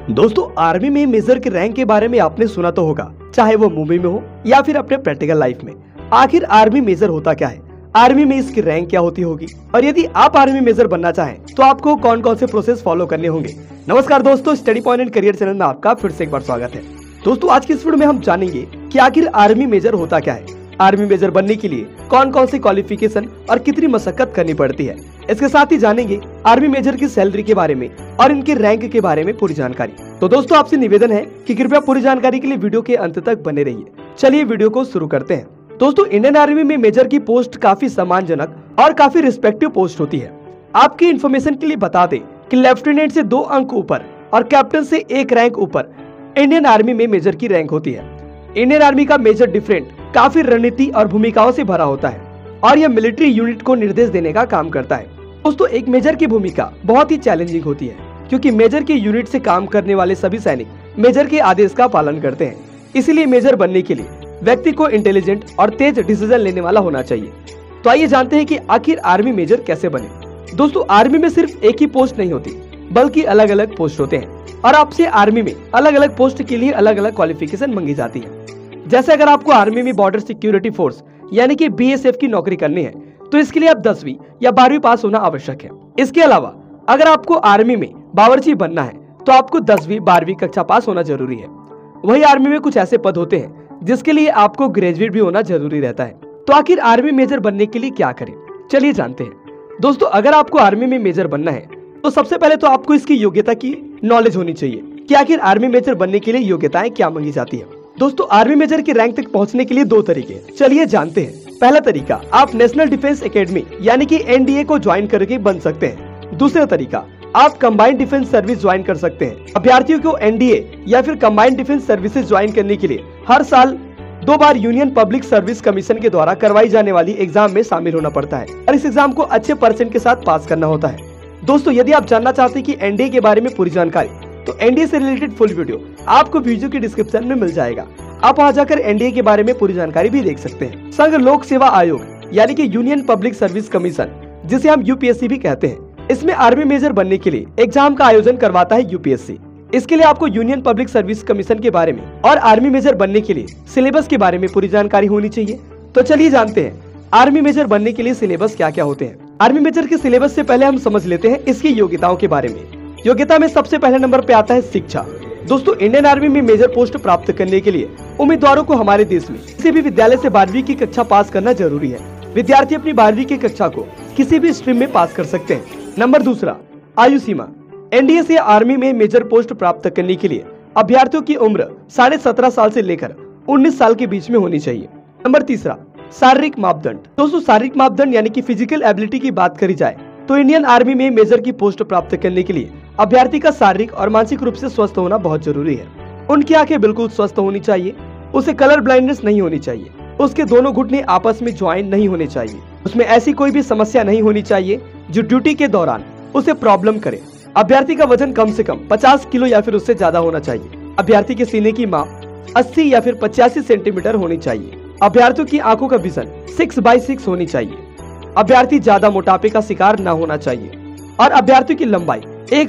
दोस्तों आर्मी में मेजर के रैंक के बारे में आपने सुना तो होगा, चाहे वो मूवी में हो या फिर अपने प्रैक्टिकल लाइफ में। आखिर आर्मी मेजर होता क्या है, आर्मी में इसकी रैंक क्या होती होगी, और यदि आप आर्मी मेजर बनना चाहें तो आपको कौन कौन से प्रोसेस फॉलो करने होंगे। नमस्कार दोस्तों, study point and career channel में आपका फिर से एक बार स्वागत है। दोस्तों आज की इस वीडियो में हम जानेंगे कि आखिर आर्मी मेजर होता क्या है, आर्मी मेजर बनने के लिए कौन कौन सी क्वालिफिकेशन और कितनी मशक्कत करनी पड़ती है। इसके साथ ही जानेंगे आर्मी मेजर की सैलरी के बारे में और इनके रैंक के बारे में पूरी जानकारी। तो दोस्तों आपसे निवेदन है कि कृपया पूरी जानकारी के लिए वीडियो के अंत तक बने रहिए। चलिए वीडियो को शुरू करते हैं। दोस्तों इंडियन आर्मी में मेजर की पोस्ट काफी सम्मानजनक और काफी रिस्पेक्टिव पोस्ट होती है। आपकी इन्फॉर्मेशन के लिए बता दें कि लेफ्टिनेंट से 2 अंक ऊपर और कैप्टन से 1 रैंक ऊपर इंडियन आर्मी में मेजर की रैंक होती है। इंडियन आर्मी का मेजर डिफरेंट काफी रणनीति और भूमिकाओं से भरा होता है और यह मिलिट्री यूनिट को निर्देश देने का काम करता है। दोस्तों एक मेजर की भूमिका बहुत ही चैलेंजिंग होती है, क्योंकि मेजर के यूनिट से काम करने वाले सभी सैनिक मेजर के आदेश का पालन करते हैं। इसीलिए मेजर बनने के लिए व्यक्ति को इंटेलिजेंट और तेज डिसीजन लेने वाला होना चाहिए। तो आइए जानते हैं कि आखिर आर्मी मेजर कैसे बने। दोस्तों आर्मी में सिर्फ एक ही पोस्ट नहीं होती, बल्कि अलग अलग पोस्ट होते हैं और आपसे आर्मी में अलग अलग पोस्ट के लिए अलग अलग क्वालिफिकेशन मांगी जाती है। जैसे अगर आपको आर्मी में बॉर्डर सिक्योरिटी फोर्स यानी कि BSF की नौकरी करनी है तो इसके लिए आप 10वीं या 12वीं पास होना आवश्यक है। इसके अलावा अगर आपको आर्मी में बावर्ची बनना है तो आपको 10वीं 12वीं कक्षा पास होना जरूरी है। वही आर्मी में कुछ ऐसे पद होते हैं जिसके लिए आपको ग्रेजुएट भी होना जरूरी रहता है। तो आखिर आर्मी मेजर बनने के लिए क्या करें, चलिए जानते हैं। दोस्तों अगर आपको आर्मी में मेजर बनना है तो सबसे पहले तो आपको इसकी योग्यता की नॉलेज होनी चाहिए कि आखिर आर्मी मेजर बनने के लिए योग्यताएं क्या मांगी जाती है। दोस्तों आर्मी मेजर के रैंक तक पहुंचने के लिए 2 तरीके, चलिए जानते हैं। पहला तरीका, आप नेशनल डिफेंस एकेडमी यानी कि NDA को ज्वाइन करके बन सकते हैं। दूसरा तरीका, आप कंबाइंड डिफेंस सर्विस ज्वाइन कर सकते हैं। अभ्यर्थियों को NDA या फिर कंबाइंड डिफेंस सर्विसेज ज्वाइन करने के लिए हर साल 2 बार यूनियन पब्लिक सर्विस कमीशन के द्वारा करवाई जाने वाली एग्जाम में शामिल होना पड़ता है और इस एग्जाम को अच्छे परसेंट के साथ पास करना होता है। दोस्तों यदि आप जानना चाहते हैं कि NDA के बारे में पूरी जानकारी, तो NDA से रिलेटेड फुल वीडियो आपको वीडियो के डिस्क्रिप्शन में मिल जाएगा। आप वहां जाकर NDA के बारे में पूरी जानकारी भी देख सकते हैं। संघ लोक सेवा आयोग यानी कि यूनियन पब्लिक सर्विस कमीशन, जिसे हम UPSC भी कहते हैं, इसमें आर्मी मेजर बनने के लिए एग्जाम का आयोजन करवाता है UPSC। इसके लिए आपको यूनियन पब्लिक सर्विस कमीशन के बारे में और आर्मी मेजर बनने के लिए सिलेबस के बारे में पूरी जानकारी होनी चाहिए। तो चलिए जानते हैं आर्मी मेजर बनने के लिए सिलेबस क्या क्या होते हैं। आर्मी मेजर के सिलेबस से पहले हम समझ लेते हैं इसकी योग्यताओं के बारे में। योग्यता में सबसे पहले नंबर पे आता है शिक्षा। दोस्तों इंडियन आर्मी में मेजर पोस्ट प्राप्त करने के लिए उम्मीदवारों को हमारे देश में किसी भी विद्यालय से 12वीं की कक्षा पास करना जरूरी है। विद्यार्थी अपनी 12वीं की कक्षा को किसी भी स्ट्रीम में पास कर सकते हैं। नंबर दूसरा, आयु सीमा। NDA से आर्मी में मेजर पोस्ट प्राप्त करने के लिए अभ्यर्थियों की उम्र 17.5 साल से लेकर 19 साल के बीच में होनी चाहिए। नंबर तीसरा, शारीरिक मापदंड। दोस्तों शारीरिक मापदंड यानी कि फिजिकल एबिलिटी की बात करी जाए तो इंडियन आर्मी में मेजर की पोस्ट प्राप्त करने के लिए अभ्यर्थी का शारीरिक और मानसिक रूप से स्वस्थ होना बहुत जरूरी है। उनकी आंखें बिल्कुल स्वस्थ होनी चाहिए, उसे कलर ब्लाइंडनेस नहीं होनी चाहिए, उसके दोनों घुटने आपस में ज्वाइन नहीं होने चाहिए, उसमें ऐसी कोई भी समस्या नहीं होनी चाहिए जो ड्यूटी के दौरान उसे प्रॉब्लम करे। अभ्यर्थी का वजन कम से कम 50 किलो या फिर उससे ज्यादा होना चाहिए। अभ्यर्थी के सीने की माप 80 या फिर 85 सेंटीमीटर होनी चाहिए। अभ्यर्थियों की आंखों का विजन 6/6 होनी चाहिए। अभ्यर्थी ज्यादा मोटापे का शिकार न होना चाहिए और अभ्यर्थियों की लंबाई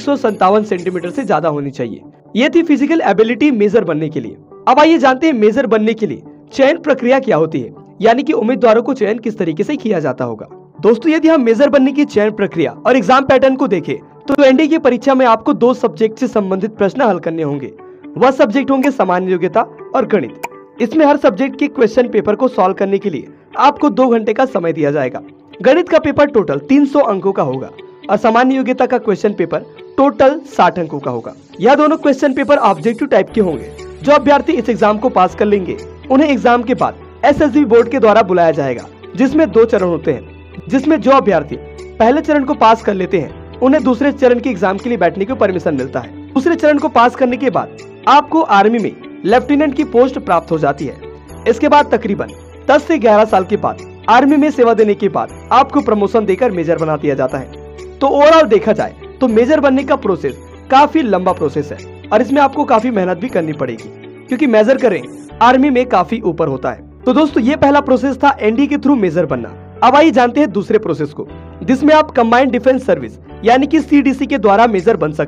157 सेंटीमीटर से ज्यादा होनी चाहिए। ये थी फिजिकल एबिलिटी मेजर बनने के लिए। अब आइए जानते हैं मेजर बनने के लिए चयन प्रक्रिया क्या होती है, यानी कि उम्मीदवारों को चयन किस तरीके से किया जाता होगा। दोस्तों यदि हम मेजर बनने की चयन प्रक्रिया और एग्जाम पैटर्न को देखें तो NDA की परीक्षा में आपको 2 सब्जेक्ट से संबंधित प्रश्न हल करने होंगे। वह सब्जेक्ट होंगे सामान्य योग्यता और गणित। इसमें हर सब्जेक्ट के क्वेश्चन पेपर को सॉल्व करने के लिए आपको 2 घंटे का समय दिया जाएगा। गणित का पेपर टोटल 300 अंकों का होगा और सामान्य योग्यता का क्वेश्चन पेपर टोटल 60 अंकों का होगा। यह दोनों क्वेश्चन पेपर ऑब्जेक्टिव टाइप के होंगे। जो अभ्यर्थी इस एग्जाम को पास कर लेंगे उन्हें एग्जाम के बाद SSB बोर्ड के द्वारा बुलाया जाएगा, जिसमें 2 चरण होते हैं, जिसमें जो अभ्यर्थी पहले चरण को पास कर लेते हैं उन्हें दूसरे चरण के एग्जाम के लिए बैठने की परमिशन मिलता है। दूसरे चरण को पास करने के बाद आपको आर्मी में लेफ्टिनेंट की पोस्ट प्राप्त हो जाती है। इसके बाद तकरीबन 10 से 11 साल के बाद आर्मी में सेवा देने के बाद आपको प्रमोशन देकर मेजर बना दिया जाता है। तो ओवरऑल देखा जाए तो मेजर बनने का प्रोसेस काफी लंबा प्रोसेस है और इसमें आपको काफी मेहनत भी करनी पड़ेगी, क्योंकि मेजर करें आर्मी में काफी ऊपर होता है। तो दोस्तों ये पहला प्रोसेस था NDA के थ्रू मेजर बनना। अब आइए जानते हैं दूसरे प्रोसेस को, जिसमें आप कंबाइंड डिफेंस सर्विस यानी कि CDC के द्वारा मेजर बन सकते हैं।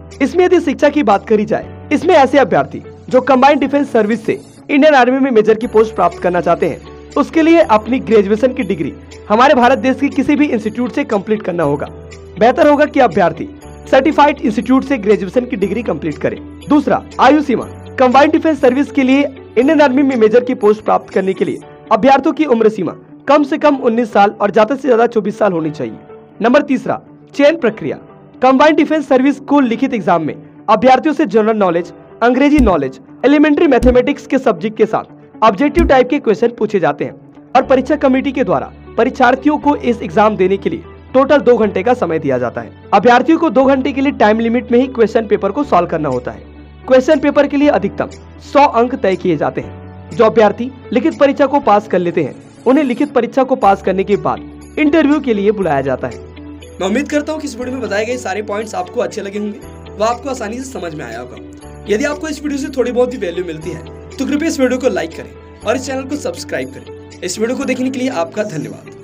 इसमें यदि शिक्षा की बात करी जाए, इसमें ऐसे अभ्यर्थी जो कंबाइंड डिफेंस सर्विस से इंडियन आर्मी में मेजर की पोस्ट प्राप्त करना चाहते हैं, उसके लिए अपनी ग्रेजुएशन की डिग्री हमारे भारत देश के किसी भी इंस्टीट्यूट से कंप्लीट करना होगा। बेहतर होगा कि अभ्यर्थी सर्टिफाइड इंस्टीट्यूट से ग्रेजुएशन की डिग्री कंप्लीट करें। दूसरा, आयु सीमा। कंबाइंड डिफेंस सर्विस के लिए इंडियन आर्मी में मेजर की पोस्ट प्राप्त करने के लिए अभ्यर्थियों की उम्र सीमा कम से कम 19 साल और ज्यादा से ज्यादा 24 साल होनी चाहिए। नंबर तीसरा, चयन प्रक्रिया। कंबाइंड डिफेंस सर्विस को लिखित एग्जाम में अभ्यर्थियों से जनरल नॉलेज, अंग्रेजी नॉलेज, एलिमेंट्री मैथमेटिक्स के सब्जेक्ट के साथ ऑब्जेक्टिव टाइप के क्वेश्चन पूछे जाते हैं और परीक्षा कमेटी के द्वारा परीक्षार्थियों को इस एग्जाम देने के लिए टोटल 2 घंटे का समय दिया जाता है। अभ्यर्थियों को 2 घंटे के लिए टाइम लिमिट में ही क्वेश्चन पेपर को सॉल्व करना होता है। क्वेश्चन पेपर के लिए अधिकतम 100 अंक तय किए जाते हैं। जो अभ्यर्थी लिखित परीक्षा को पास कर लेते हैं, उन्हें लिखित परीक्षा को पास करने के बाद इंटरव्यू के लिए बुलाया जाता है। मैं उम्मीद करता हूँ कि इस वीडियो में बताए गए सारे पॉइंट्स आपको अच्छे लगे होंगे, वह आपको आसानी से समझ में आया होगा। यदि आपको इस वीडियो से थोड़ी बहुत भी वैल्यू मिलती है तो कृपया इस वीडियो को लाइक करें और इस चैनल को सब्सक्राइब करें। इस वीडियो को देखने के लिए आपका धन्यवाद।